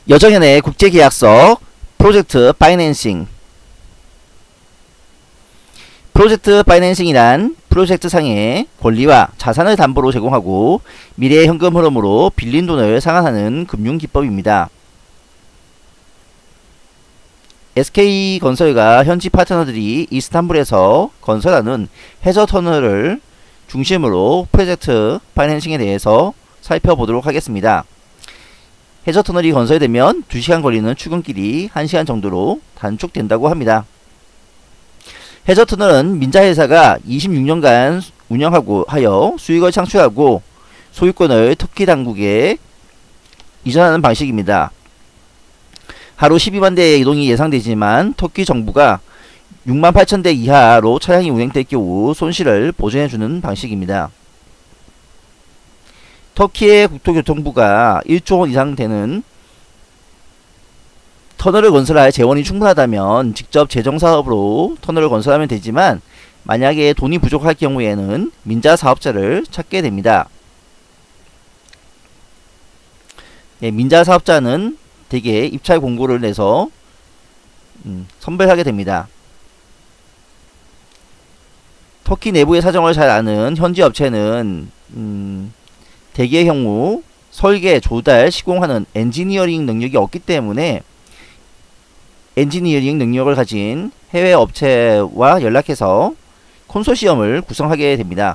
여정연의 국제계약서 프로젝트 파이낸싱. 프로젝트 파이낸싱이란 프로젝트 상의 권리와 자산을 담보로 제공하고 미래의 현금 흐름으로 빌린 돈을 상환하는 금융기법입니다. SK건설과 현지 파트너들이 이스탄불에서 건설하는 해저터널을 중심으로 프로젝트 파이낸싱에 대해서 살펴보도록 하겠습니다. 해저터널이 건설되면 2시간 걸리는 출근길이 1시간 정도로 단축된다고 합니다. 해저터널은 민자회사가 26년간 운영하고 하여 수익을 창출하고 소유권을 터키 당국에 이전하는 방식입니다. 하루 12만 대의 이동이 예상되지만 터키 정부가 6만 8천 대 이하로 차량이 운행될 경우 손실을 보전해주는 방식입니다. 터키의 국토교통부가 1조 원 이상 되는 터널을 건설할 재원이 충분하다면 직접 재정사업으로 터널을 건설하면 되지만 만약에 돈이 부족할 경우에는 민자사업자를 찾게 됩니다. 민자사업자는 대개 입찰 공고를 내서 선별하게 됩니다. 터키 내부의 사정을 잘 아는 현지 업체는 대개의 경우 설계, 조달, 시공하는 엔지니어링 능력이 없기 때문에 엔지니어링 능력을 가진 해외 업체와 연락해서 콘소시엄을 구성하게 됩니다.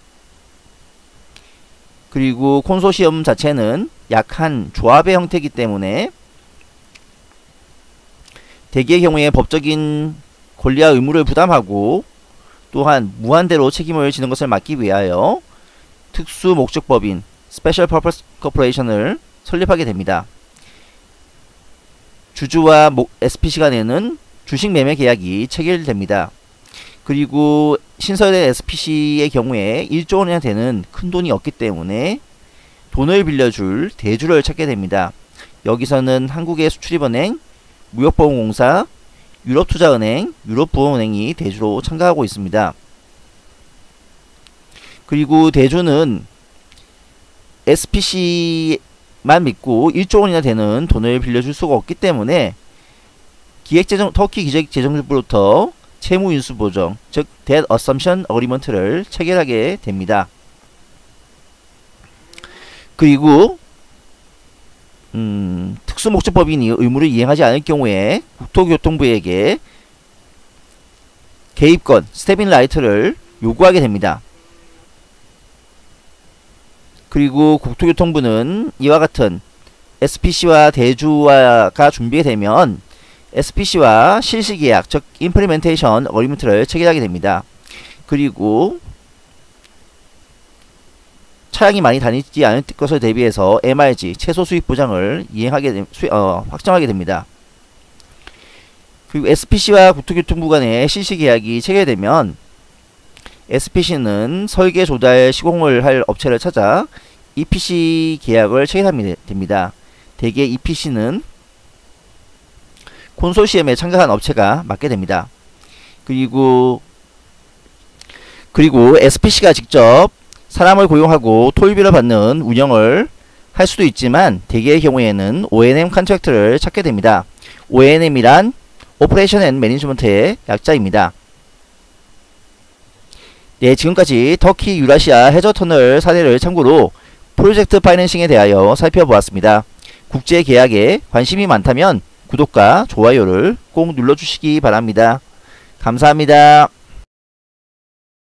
그리고 콘소시엄 자체는 약한 조합의 형태이기 때문에 대개의 경우에 법적인 권리와 의무를 부담하고 또한 무한대로 책임을 지는 것을 막기 위하여 특수목적법인 Special Purpose Corporation을 설립하게 됩니다. 주주와 SPC 간에는 주식 매매 계약이 체결됩니다. 그리고 신설된 SPC의 경우에 1조 원이나 되는 큰 돈이 없기 때문에 돈을 빌려줄 대주를 찾게 됩니다. 여기서는 한국의 수출입은행, 무역보험공사, 유럽투자은행, 유럽부흥은행이 대주로 참가하고 있습니다. 그리고 대주는 SPC만 믿고 1조 원이나 되는 돈을 빌려줄 수가 없기 때문에 터키 기획재정부로부터 채무인수보정, 즉 Debt Assumption Agreement를 체결하게 됩니다. 그리고 특수목적법인이 의무를 이행하지 않을 경우에 국토교통부에게 개입권, 스텝인 라이트를 요구하게 됩니다. 그리고 국토교통부는 이와 같은 SPC와 대주가 준비가 되면 SPC와 실시계약, 즉 Implementation Agreement를 체결하게 됩니다. 그리고 차량이 많이 다니지 않을 것을 대비해서 MRG, 최소 수익 보장을 확정하게 됩니다. 그리고 SPC와 국토교통부 간의 실시계약이 체결되면 SPC는 설계, 조달, 시공을 할 업체를 찾아 EPC 계약을 체결하면 됩니다. 대개 EPC는 콘소시엄에 참가한 업체가 맡게 됩니다. 그리고 SPC가 직접 사람을 고용하고 토요비를 받는 운영을 할 수도 있지만 대개의 경우에는 O&M 컨트랙트를 찾게 됩니다. O&M이란 오퍼레이션 앤 매니지먼트의 약자입니다. 네, 지금까지 터키 유라시아 해저터널 사례를 참고로 프로젝트 파이낸싱에 대하여 살펴보았습니다. 국제계약에 관심이 많다면 구독과 좋아요를 꼭 눌러주시기 바랍니다. 감사합니다.